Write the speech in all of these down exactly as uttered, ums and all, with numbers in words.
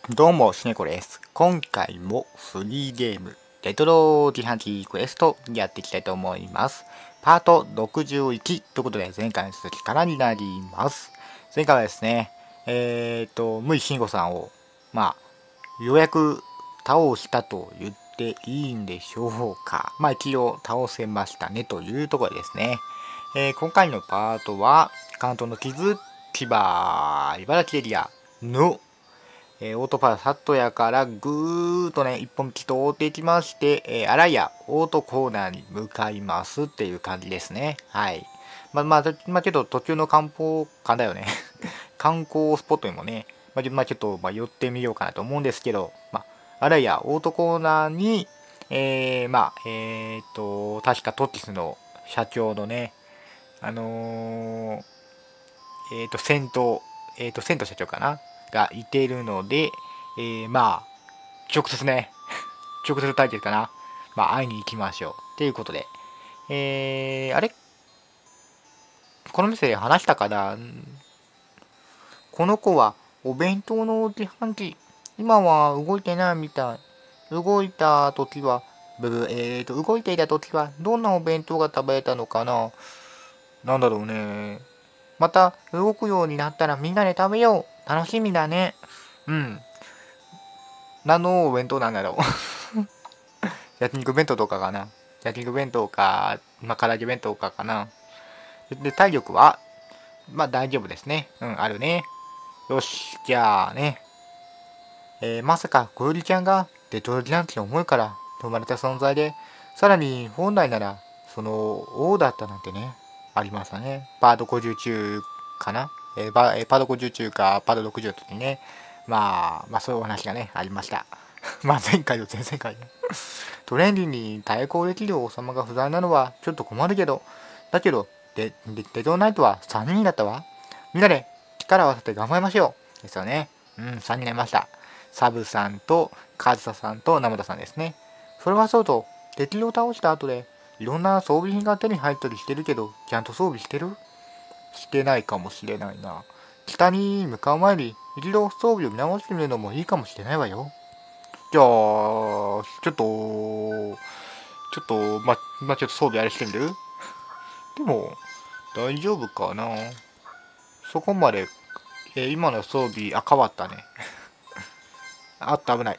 どうも、しねこです。今回もフリーゲーム、レトロ自販機クエストやっていきたいと思います。パートろくじゅういちということで、前回の続きからになります。前回はですね、えーと、無井慎吾さんを、まあ、ようやく倒したと言っていいんでしょうか。まあ、一応倒せましたねというところですね。えー、今回のパートは、関東の傷、千葉、茨城エリアのえー、オートパラサットヤからぐーっとね、一本道通っていきまして、えー、あらやオートコーナーに向かいますっていう感じですね。はい。まあ、まあ、まあ、けど途中の観光館だよね。観光スポットにもね、まあ、まあ、ちょっと、まあ、寄ってみようかなと思うんですけど、まあ、あらやオートコーナーに、えー、まあ、えー、っと、確かトキスの社長のね、あのー、えー、っと、先頭、えー、っと、仙頭社長かながいているので、えー、まあ、直接ね、直接対決かな。まあ、会いに行きましょう。ということで。えー、あれこの店で話したかな。この子はお弁当の自販機。今は動いてないみたい。動いた時は、ブブ、えーと、動いていた時はどんなお弁当が食べれたのかな。なんだろうね。また動くようになったらみんなで食べよう。楽しみだね。うん。何のお弁当なんだろう。焼肉弁当とかかな。焼肉弁当か、まあ、唐揚げ弁当かかな。で、体力は、まあ大丈夫ですね。うん、あるね。よし、じゃあね。えー、まさか、小よりちゃんがデトロジなんて思いから生まれた存在で、さらに本来なら、その、王だったなんてね、ありましたね。パードごじゅう中かな。えー、パードごじゅう中か、パードろくじゅうの時にね、まあ、まあそういうお話がね、ありました。まあ前回と前々回ね。トレンディに対抗できる王様が不在なのはちょっと困るけど、だけど、デデデドナイトはさんにんだったわ。みんなで力を合わせて頑張りましょう。ですよね。うん、さんにんになりました。サブさんとカズサさんとナムダさんですね。それはそうと、敵を倒した後で、いろんな装備品が手に入ったりしてるけど、ちゃんと装備してるしてないかもしれないな。北に向かう前に、一度装備を見直してみるのもいいかもしれないわよ。じゃあ、ちょっと、ちょっと、ま、まちょっと装備あれしてみる。でも、大丈夫かな。そこまで、えー今の装備、あ、変わったね。あっと危ない。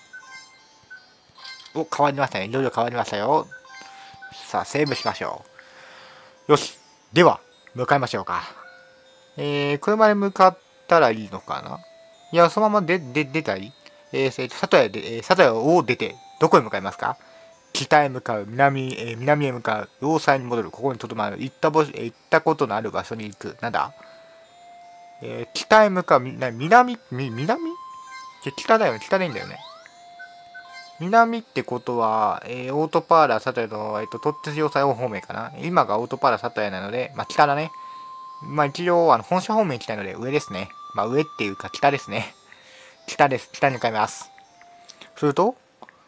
お、変わりましたね。いろいろ変わりましたよ。さあ、セーブしましょう。よし。では、向かいましょうか。えー、車で向かったらいいのかな。いや、そのままで、で、出たりえー、里屋で、えー、里屋を出て、どこへ向かいますか。北へ向かう、南、えー、南へ向かう、要塞に戻る、ここにとどまる、行ったぼ、えー、行ったことのある場所に行く。なんだ。えー、北へ向かう、みな南、み、南北だよね、北でいいんだよね。南ってことは、えー、オートパーラー、里屋の、えっ、ー、と、トッテス要塞方面かな。今がオートパーラー、里屋なので、まあ、北だね。まあ、一応、あの、本社方面行きたいので、上ですね。まあ、上っていうか、北ですね。北です。北に向かいます。すると、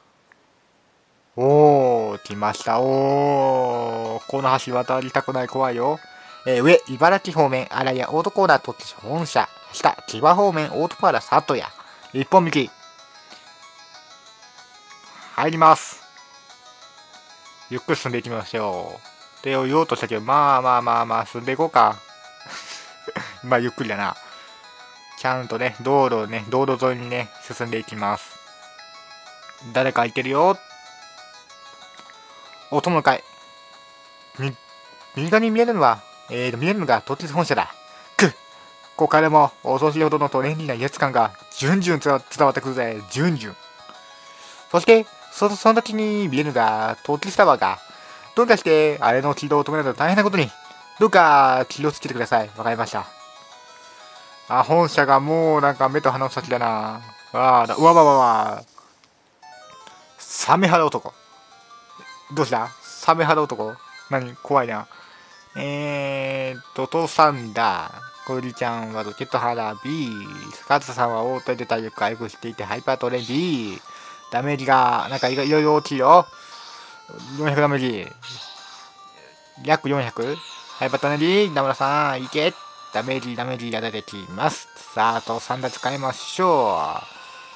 おー、来ました。おー、この橋渡りたくない、怖いよ。えー、上、茨城方面、あらや、オートコーナー、とって本社。下、千葉方面、オートパーラ、里屋。一本道。入ります。ゆっくり進んでいきましょう。って言おうとしたけど、まあまあまあまあ、進んでいこうか。まあ、ゆっくりだな。ちゃんとね、道路をね、道路沿いにね、進んでいきます。誰かいてるよ。お友会。み、右側に見えるのは、えーと、見えるのが、突立本社だ。くっここからも、恐ろしいほどのトレンディーな威圧感が、じゅんじゅん伝わってくるぜ、じゅんじゅん。そして、そ、その時に見えるのが、突立タワーが、どうかして、あれの起動を止めないと大変なことに。どうか、気をつけてください。わかりました。あ、本社がもう、なんか目と鼻の先だな。ああ、うわわわわ。サメ肌男。どうしたサメ肌男。何怖いな。えーっと、父さんだ。小売ちゃんはロケット花火。スカーツさんはオートで体力回復していてハイパートレンディ。ダメージが、なんかいろいろ大きいよ。よんひゃくダメージ。約よんひゃく。ハイパートレンディ。名村さん、いけ。ダメージ、ダメージが出てきます。さあ、父さんだ使いましょ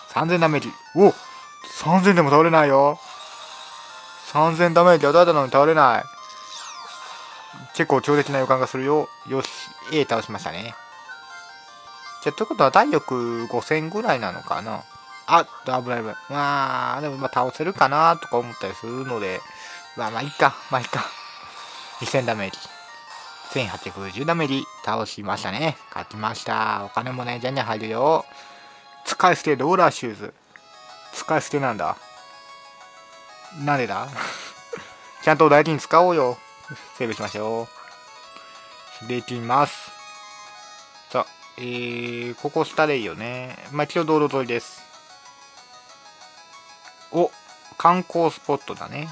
さんぜんダメージ。おさんぜんでも倒れないよ。さんぜんダメージ当たったのに倒れない。結構強烈な予感がするよ。よし、A 倒しましたね。じゃあ、ということは体力ごせんぐらいなのかな。あっと、危ない危ない。まあ、でもまあ倒せるかなとか思ったりするので、まあまあいいか、まあいいか。にせんダメージ。せんはっぴゃくじゅうダメージ倒しましたね。勝ちました。お金もね、じゃんじゃん入るよ。使い捨てローラーシューズ。使い捨てなんだ。なんでだちゃんと大事に使おうよ。セーブしましょう。できます。さあ、えー、ここスタレイよね。まあ、一応道路沿いです。お、観光スポットだね。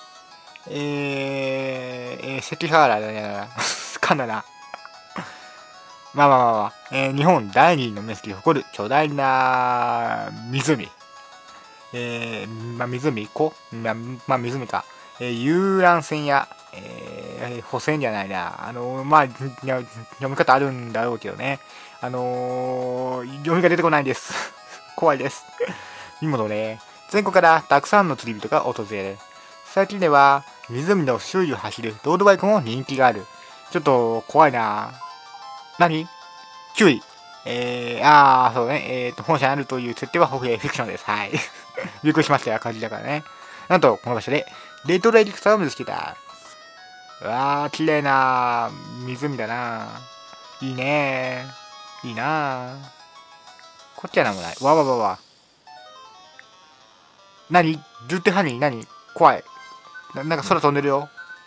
えー、えー、関ヶ原だね。カナダ。まあまあまあまあ、えー、日本第二の面積を誇る巨大な湖。えー、まあ湖湖まあ、まあ湖か。えー、遊覧船や、えー、補船じゃないな。あのー、まあ、読み方あるんだろうけどね。あのー、読みが出てこないんです。怖いです。見物ね。全国からたくさんの釣り人が訪れる。最近では、湖の周囲を走るロードバイクも人気がある。ちょっと怖いな。何 ?きゅう 位。えー、あー、そうね。えーと、本社にあるという設定はフィクションです。はい。びっくりしましたよ、感じだからね。なんと、この場所で、レトロエリクサーを見つけた。うわー、綺麗な湖だな。いいねー。いいなー。こっちはなんもない。わわわわ。なにドゥってハニーなに怖いな。なんか空飛んでるよ。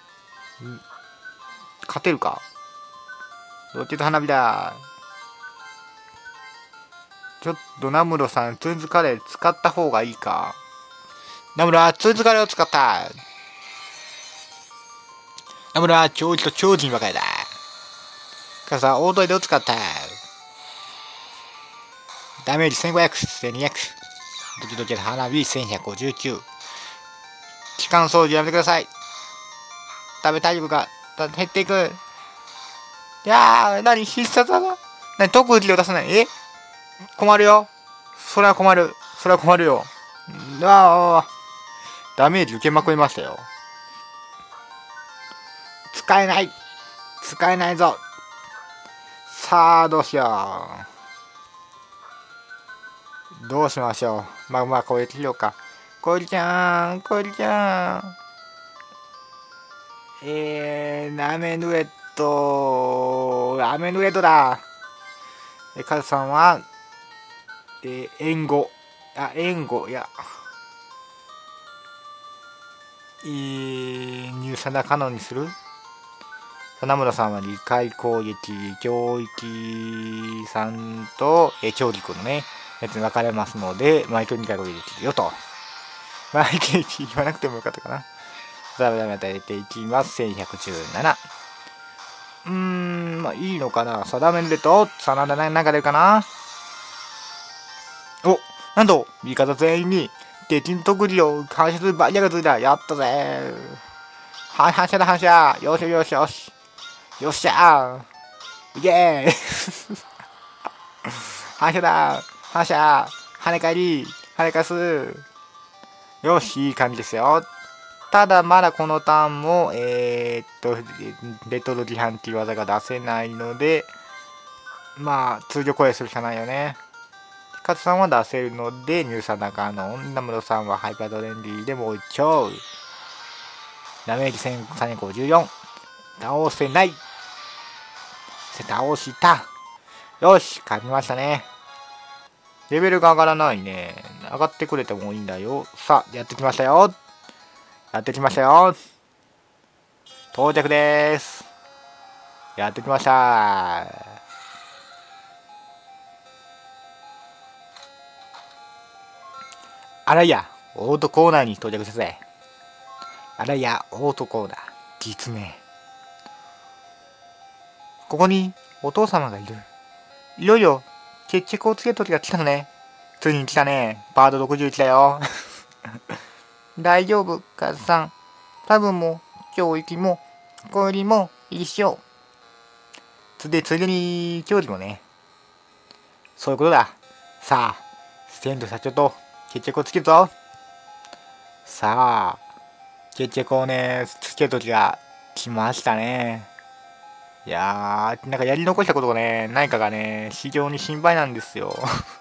勝てるかロケット花火だ。ちょっとナムロさん、ツーンズカレー使った方がいいか。ナムロはツーンズカレーを使った。ナムロは超人と超人ばかりだ。カさん、オートエドを使った。ダメージせんごひゃく、せんにひゃく。ドキドキの花火せんひゃくごじゅうきゅう。機関掃除やめてください。食べ体力が減っていく。いやー、なに必殺技なに特技を出さない。え困るよ。それは困る。それは困るよ。ああ、ダメージ受けまくりましたよ。使えない。使えないぞ。さあ、どうしよう。どうしましょう。まあまあ、攻撃しようか。こりちゃん、こりちゃん。えー、ラメヌレット、ラメヌレットだ。え、カズさんは、えー、援護。あ、援護、いや。えー、入サナカノンにする花村さんは理解攻撃、教育さんと、えー、長義君のね、やつに分かれますので、毎回にかい攻撃できるよと。毎回言わなくてもよかったかな。ダメダメ与えていきます。せんひゃくじゅうなな。うーん、まあいいのかな。定めると、さあなんだ、なんか出るかな。お、なんと、味方全員に、敵の特技を監視するバリアがついた。やったぜ。は反射だ反射。よしよしよし。よっしゃー。イエーイ。反射だ反射。跳ね返り。跳ね返す。よし、いい感じですよ。ただまだこのターンも、えー、っと、レトロ自販っていう技が出せないので、まあ、通常攻撃するしかないよね。ヒカツさんは出せるので、ニューサナカノン。ナムロさんはハイパードレンディでもう一丁。ダメージせんさんびゃくごじゅうよん。倒せない。倒した。よし、勝ちましたね。レベルが上がらないね。上がってくれてもいいんだよ。さあ、やってきましたよ。やってきましたよ。到着です。やってきました。あらいや、オートコーナーに到着したぜ。あらいや、オートコーナー。実名。ここにお父様がいる。いよいよ決着をつける時が来たのね。ついに来たね。パートろくじゅういちだよ。大丈夫、カズさん。多分も、教育も、交流も一緒。つで、ついでに、教育もね。そういうことだ。さあ、 千と社長と決着をつけるぞ。さあ、決着をね、つける時が来ましたね。いやー、なんかやり残したことがね、ないかがね、非常に心配なんですよ。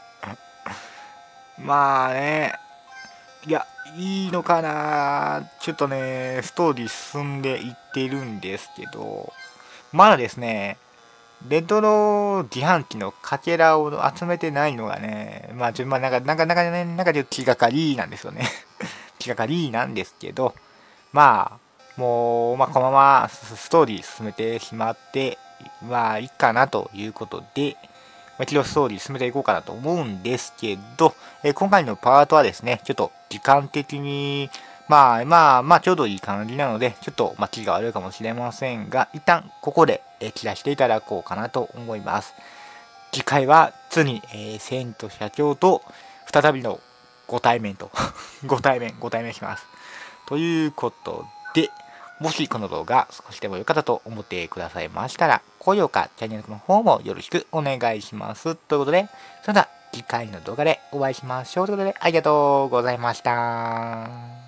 まあね、いや、いいのかな。ちょっとね、ストーリー進んでいってるんですけど、まだですね、レトロ自販機のかけらを集めてないのがね、まあ、ちょまあ、なんか、なんか、なんかね、なんかちょっと気がかりなんですよね。気がかりなんですけど、まあ、もう、まあ、このままストーリー進めてしまって、まあ、いいかなということで、まあ、一度ストーリー進めていこうかなと思うんですけど、えー今回のパートはですね、ちょっと時間的に、まあまあまあちょうどいい感じなので、ちょっと待ちが悪いかもしれませんが、一旦ここで、えー切らしていただこうかなと思います。次回は次に、えー、セント社長と再びのご対面と、ご対面、ご対面します。ということで、もしこの動画少しでも良かったと思ってくださいましたら、高評価、チャンネルの方もよろしくお願いします。ということで、それでは次回の動画でお会いしましょう。ということで、ありがとうございました。